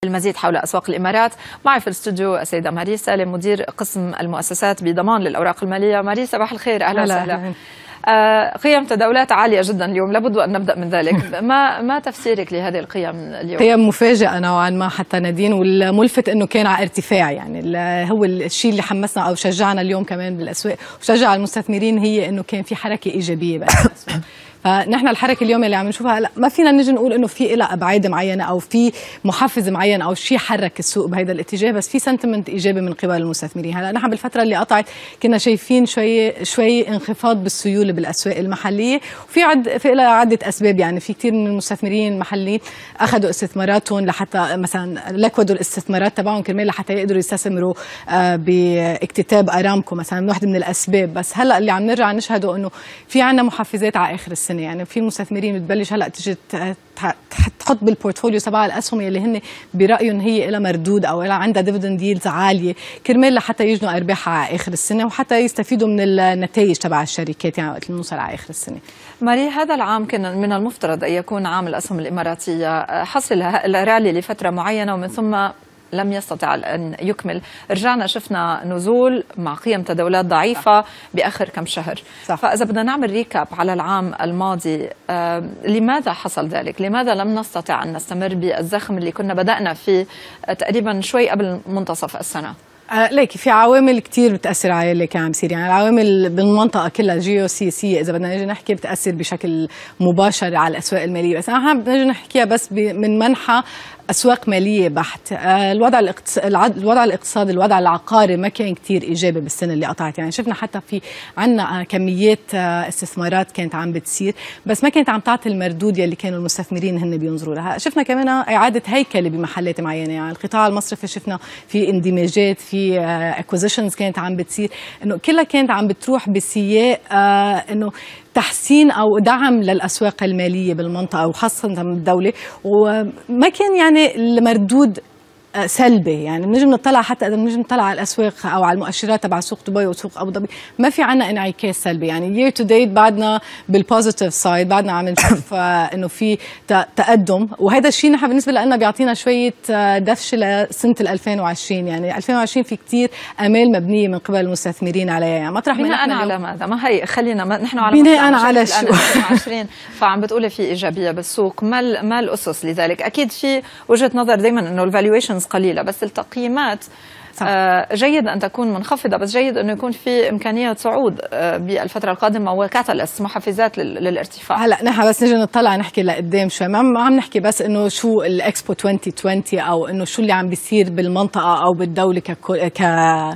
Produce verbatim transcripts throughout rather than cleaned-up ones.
المزيد حول أسواق الإمارات. معي في الاستوديو السيدة ماري سالم، مدير قسم المؤسسات بضمان للأوراق المالية. ماري صباح الخير، أهلا وسهلا. آه قيم تداولات عالية جدا اليوم، لابد أن نبدأ من ذلك. ما ما تفسيرك لهذه القيم اليوم؟ قيم مفاجئة نوعا ما حتى نادين، والملفت أنه كان على ارتفاع. يعني هو الشيء اللي حمسنا أو شجعنا اليوم كمان بالأسواق وشجع المستثمرين هي أنه كان في حركة إيجابية بالأسواق. فنحن الحركه اليوم اللي عم نشوفها هلا ما فينا نجي نقول انه في لها ابعاد معينه او في محفز معين او شيء حرك السوق بهذا الاتجاه، بس في سنتمنت ايجابي من قبل المستثمرين. هلا نحن بالفتره اللي قطعت كنا شايفين شوي شوي انخفاض بالسيوله بالاسواق المحليه، وفي عد في لها عده اسباب. يعني في كثير من المستثمرين المحليين اخذوا استثماراتهم لحتى مثلا لكودوا الاستثمارات تبعهم كرمال لحتى يقدروا يستثمروا باكتتاب ارامكو مثلا، واحده من الاسباب. بس هلا اللي عم نرجع نشهده انه في عندنا محفزات على اخر السنه. يعني في مستثمرين بتبلش هلا تجي تحط بالبورتفوليو تبع الاسهم يلي هن برايهم هي لها مردود او لها عندها ديفيدند ييلدز عاليه كرمال لحتى يجنوا ارباحها على اخر السنه وحتى يستفيدوا من النتائج تبع الشركات يعني وقت نوصل على اخر السنه. ماري، هذا العام كان من المفترض ان يكون عام الاسهم الاماراتيه، حصل الرالي لفتره معينه ومن ثم لم يستطع أن يكمل. رجعنا شفنا نزول مع قيم تداولات ضعيفة صح. بآخر كم شهر صح. فإذا بدنا نعمل ريكاب على العام الماضي، آه لماذا حصل ذلك؟ لماذا لم نستطع أن نستمر بالزخم اللي كنا بدأنا فيه تقريبا شوي قبل منتصف السنة؟ آه ليكي في عوامل كتير بتأثر على اللي كان عم يصير. يعني العوامل بالمنطقة كلها جيو سياسية إذا بدنا نجي نحكي بتأثر بشكل مباشر على الأسواق المالية، بس نحن بدنا نجي نحكيها بس من منحى أسواق مالية بحت. آه الوضع الاقتصادي الوضع الاقتصادي الوضع العقاري ما كان كتير إيجابي بالسنة اللي قطعت. يعني شفنا حتى في عنا آه كميات آه استثمارات كانت عم بتصير بس ما كانت عم تعطي المردود يلي كانوا المستثمرين هن بينظروا لها. شفنا كمان إعادة هيكلة بمحلات معينة. يعني القطاع المصرفي شفنا في اندماجات، في اكوزيشنز كانت عم بتصير، انه كلها كانت عم بتروح بسياق آه انه تحسين او دعم للاسواق الماليه بالمنطقه وخاصه من الدوله، وما كان يعني المردود سلبي. يعني بنجي بنطلع حتى اذا بنجي نطلع على الاسواق او على المؤشرات تبع سوق دبي وسوق ابو ظبي ما في عنا انعكاس سلبي. يعني يير تو ديت بعدنا بالبوزيتيف سايد، بعدنا عم نشوف انه في تقدم، وهذا الشيء نحن بالنسبه لنا بيعطينا شويه دفشه لسنه ألفين وعشرين. يعني ألفين وعشرين في كثير امال مبنيه من قبل المستثمرين عليها. يعني مطرح ما بناء على ماذا؟ ما هي خلينا ما نحن على بناء على شو ألفين وعشرين فعم بتقولي في ايجابيه بالسوق، ما ما الاسس لذلك؟ اكيد في وجهه نظر دائما انه الفالويشنز قليلة، بس التقييمات آه جيد أن تكون منخفضة، بس جيد أنه يكون في إمكانية صعود آه بالفترة القادمة وكاتاليست محفزات للارتفاع. هلا نحن بس نجي نطلع نحكي لقدام شوي، ما عم نحكي بس إنه شو الإكسبو ألفين وعشرين أو إنه شو اللي عم بيصير بالمنطقة أو بالدولة ككل ك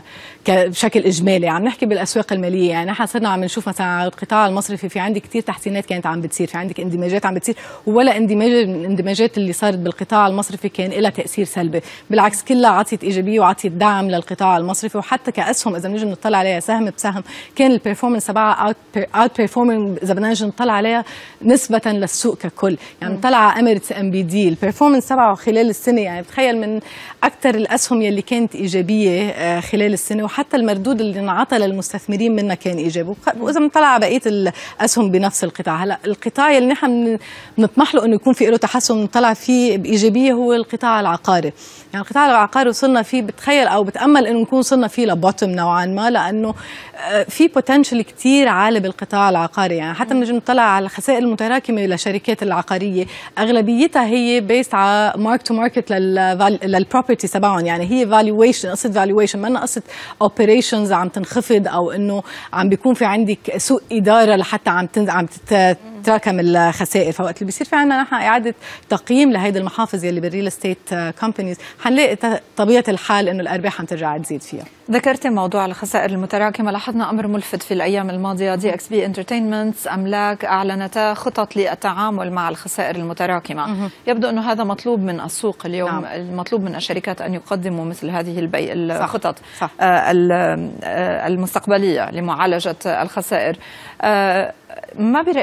بشكل اجمالي. عم نحكي بالاسواق الماليه. يعني نحن صرنا عم نشوف مثلا على القطاع المصرفي في عندي كثير تحسينات كانت عم بتصير، في عندك اندماجات عم بتصير، ولا اندماج من الاندماجات اللي صارت بالقطاع المصرفي كان لها تاثير سلبي، بالعكس كلها عطيت ايجابيه وعطيت دعم للقطاع المصرفي. وحتى كاسهم اذا بنجي نطلع عليها سهم بسهم كان البرفورمنس تبعها اوت بيرفورمينج اذا بدنا نجي نطلع عليها نسبه للسوق ككل. يعني نطلع على اميريتس ام بي دي البرفورمنس تبعه خلال السنه، يعني تخيل من اكثر الاسهم يلي كانت ايجابيه خلال السنه، وحتى المردود اللي انعطى للمستثمرين منها كان ايجابي. واذا بنطلع على بقيه الاسهم بنفس القطاع، هلا القطاع اللي نحن بنطمح له انه يكون في له تحسن نطلع فيه بايجابيه هو القطاع العقاري. يعني القطاع العقاري وصلنا فيه بتخيل او بتامل انه نكون وصلنا فيه لبوتم نوعا ما، لانه في بوتنشل كثير عالي بالقطاع العقاري. يعني حتى بنجي نطلع على الخسائر المتراكمه للشركات العقاريه اغلبيتها هي بيست على مارك تو ماركت للبروبرتي تبعهم. يعني هي فالويشن، قصه فالويشن ما قصه اوبريشنز عم تنخفض او انه عم بيكون في عندك سوء اداره لحتى عم تنز... عم تتراكم الخسائر. فوقت اللي بيصير في عندنا نحن اعاده تقييم لهيدي المحافظ يلي بالريل استيت كومبانيز حنلاقي طبيعه الحال انه الارباح عم ترجع تزيد فيها. ذكرتي موضوع الخسائر المتراكمه، لاحظنا امر ملفت في الايام الماضيه. دي اكس بي انترتينمنت املاك اعلنتا خطط للتعامل مع الخسائر المتراكمه. يبدو انه هذا مطلوب من السوق اليوم. نعم. المطلوب من الشركات ان يقدموا مثل هذه البي... الخطط صح. صح. آه المستقبليه لمعالجه الخسائر. آه ما برأي ما هي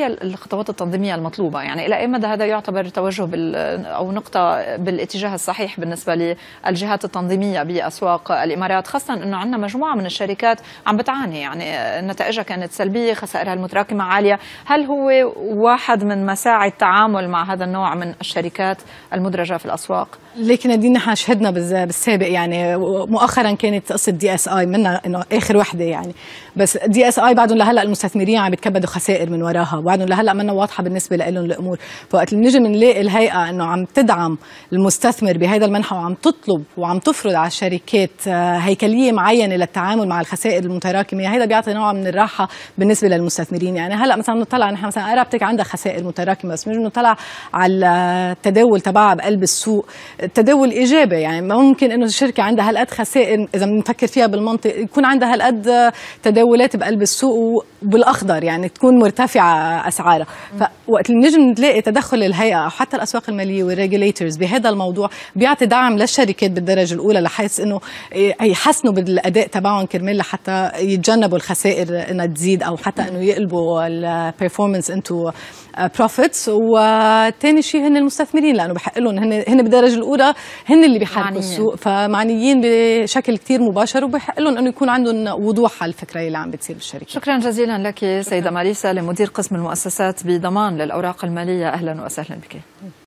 هي الخطوات التنظيمية المطلوبة؟ يعني إلى أي مدى هذا يعتبر توجه بال أو نقطة بالاتجاه الصحيح بالنسبة للجهات التنظيمية بأسواق الإمارات، خاصة أنه عندنا مجموعة من الشركات عم بتعاني، يعني نتائجها كانت سلبية، خسائرها المتراكمة عالية. هل هو واحد من مساعي التعامل مع هذا النوع من الشركات المدرجة في الأسواق؟ لكن نادين نحن شهدنا بالسابق، يعني مؤخرا كانت قصة دي اس اي منا انه اخر وحده يعني، بس دي اس اي بعدهم لهلا المستثمرين عم يتكبدوا خسائر من وراها، وبعدهم لهلا منا واضحه بالنسبه لهم الامور. فوقت اللي نجي بنلاقي الهيئه انه عم تدعم المستثمر بهذا المنحى وعم تطلب وعم تفرض على الشركات هيكليه معينه للتعامل مع الخسائر المتراكمه، هذا بيعطي نوع من الراحه بالنسبه للمستثمرين. يعني هلا مثلا بنطلع نحن مثلا قرابتك عندها خسائر متراكمه، بس بنجي بنطلع على التداول تبعها بقلب السوق، التداول ايجابي. يعني ممكن انه الشركه عندها هالقد خسائر اذا بنفكر فيها بالمنطق، يكون عندها هالقد تداولات بقلب السوق وبالاخضر، يعني تكون مرتفعه اسعارها. فوقت اللي نجي نلاقي تدخل الهيئه او حتى الاسواق الماليه والريجوليتورز بهذا الموضوع، بيعطي دعم للشركات بالدرجه الاولى لحيث انه يحسنوا بالاداء تبعهم كرمال لحتى يتجنبوا الخسائر انها تزيد، او حتى انه يقلبوا البرفورمانس انتو بروفيتس. وثاني شيء هن المستثمرين، لانه بحق لهم هن هن بالدرجه الاولى هن اللي بيحركوا السوق، فمعنيين بشكل كثير مباشر، وبحق لهم انه يكون عندهم وضوح على الفكره اللي عم بتصير بالشركه. شكرا جزيلا لك سيده ماريسا، لمدير قسم المؤسسات بضمان للاوراق الماليه. اهلا وسهلا بك.